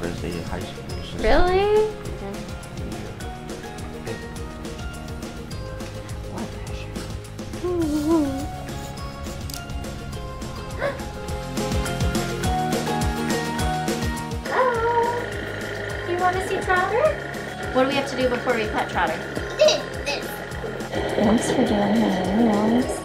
first day of high school. Really? You want to see Trotter? What do we have to do before we pet Trotter? Thanks for doing her nails.